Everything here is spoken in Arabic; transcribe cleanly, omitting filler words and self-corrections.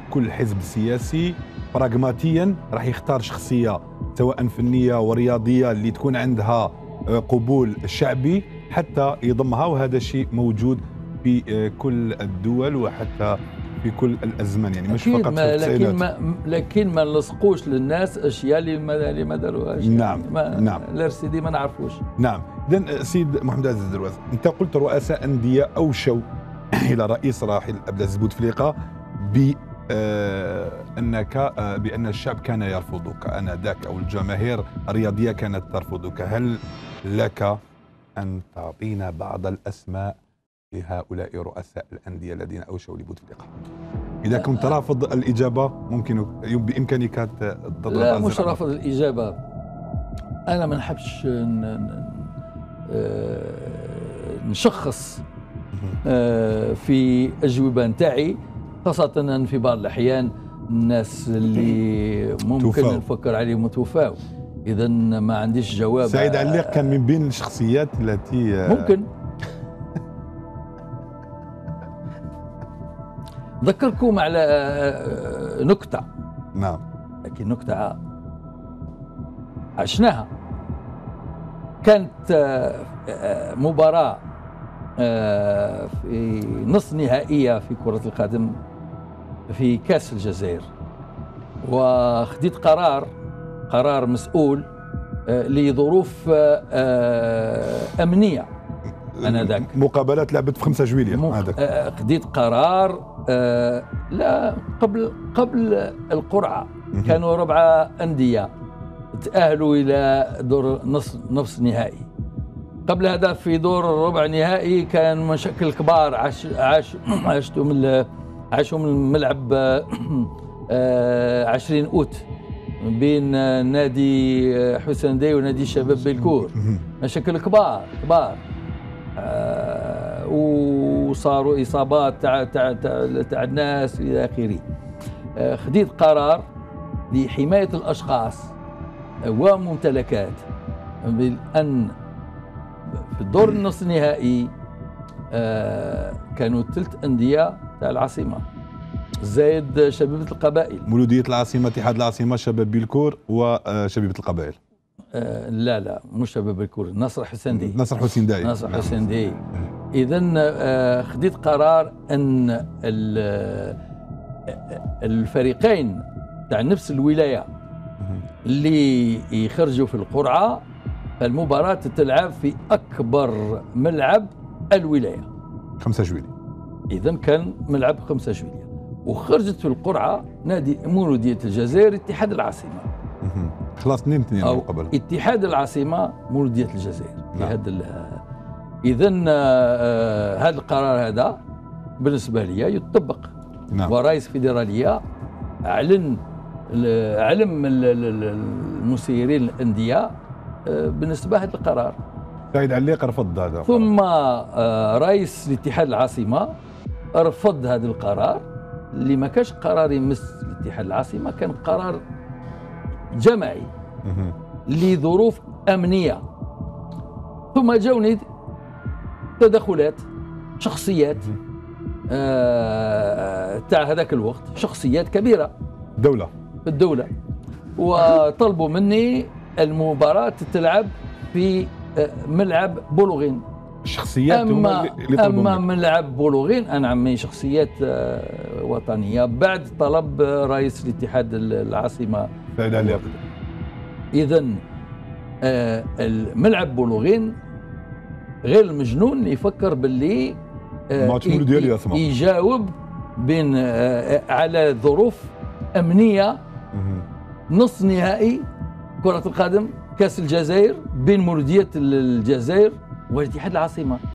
كل حزب سياسي براغماتيا راح يختار شخصيه سواء فنيه ورياضيه اللي تكون عندها قبول شعبي حتى يضمها، وهذا شيء موجود في كل الدول وحتى في كل الازمان، يعني مش فقط في التسعينات. لكن ما نلصقوش للناس اشياء اللي ما داروهاش. نعم يعني نعم الارسيدي ما نعرفوش. نعم. اذا سيد محمد عزيز درويش، انت قلت رؤساء انديه اوشوا الى رئيس راحل عبد العزيز بوتفليقه بان الشعب كان يرفضك انذاك، او الجماهير الرياضيه كانت ترفضك. هل لك ان تعطينا بعض الاسماء لهؤلاء رؤساء الانديه الذين اوشوا لبوتفليقه؟ اذا كنت رافض الاجابه ممكن بامكانك تضرب. لا مش رافض الاجابه، انا ما نحبش نشخص في اجوبه نتاعي، خاصه في بعض الاحيان الناس اللي ممكن نفكر عليهم توفاو، اذا ما عنديش جواب. سعيد عليق كان من بين الشخصيات التي ممكن ذكركم على نكته. نعم. لكن نكته عشناها. كانت مباراة في نصف نهائية في كرة القدم في كأس الجزائر، وخديت قرار مسؤول لظروف أمنية. أنا ذاك مقابلات لعبت في 5 جويلية. خديت قرار لا قبل القرعة كانوا 4 أندية تأهلوا إلى دور نصف نهائي. قبل هذا في دور ربع نهائي كان مشاكل كبار عاشوا من الملعب 20 أوت بين نادي حسين داي ونادي شباب بلكور. مشاكل كبار وصاروا إصابات تاع الناس إلى آخره. خديت قرار لحماية الأشخاص وممتلكات، بأن في الدور النصف النهائي كانوا 3 أندية تاع العاصمة زائد شبيبة القبائل. مولودية العاصمة، اتحاد العاصمة، شباب بلكور وشبيبة القبائل. لا مش شباب بلكور، نصر حسين داي. إذا خديت قرار أن الفريقين تاع نفس الولاية اللي يخرجوا في القرعة، المباراة تلعب في أكبر ملعب الولاية 5 جويلية. إذا كان ملعب 5 جويلية، وخرجت في القرعة نادي مولودية الجزائر اتحاد العاصمة. خلاص 2 مقابلة اتحاد العاصمة مولودية الجزائر. نعم. إذا هذا القرار هذا بالنسبة لي يطبق. نعم. ورئيس فيدرالية علم المسيرين الأندية بالنسبة لهذا القرار. سعيد عليق رفض هذا. ثم رئيس الاتحاد العاصمة رفض هذا القرار، اللي ما كانش قرار يمس الاتحاد العاصمة، كان قرار جماعي لظروف أمنية. ثم جاوني تدخلات شخصيات تاع هذاك الوقت، شخصيات كبيرة في الدولة، وطلبوا مني المباراة تلعب في ملعب بولوغين. الشخصيات أما ملعب بولوغين أنا عمي شخصيات وطنية بعد طلب رئيس الاتحاد العاصمة. إذا الملعب بولوغين غير المجنون يفكر باللي يجاوب بين على ظروف أمنية نصف نهائي كرة القدم كأس الجزائر بين مولودية الجزائر والاتحاد العاصمة.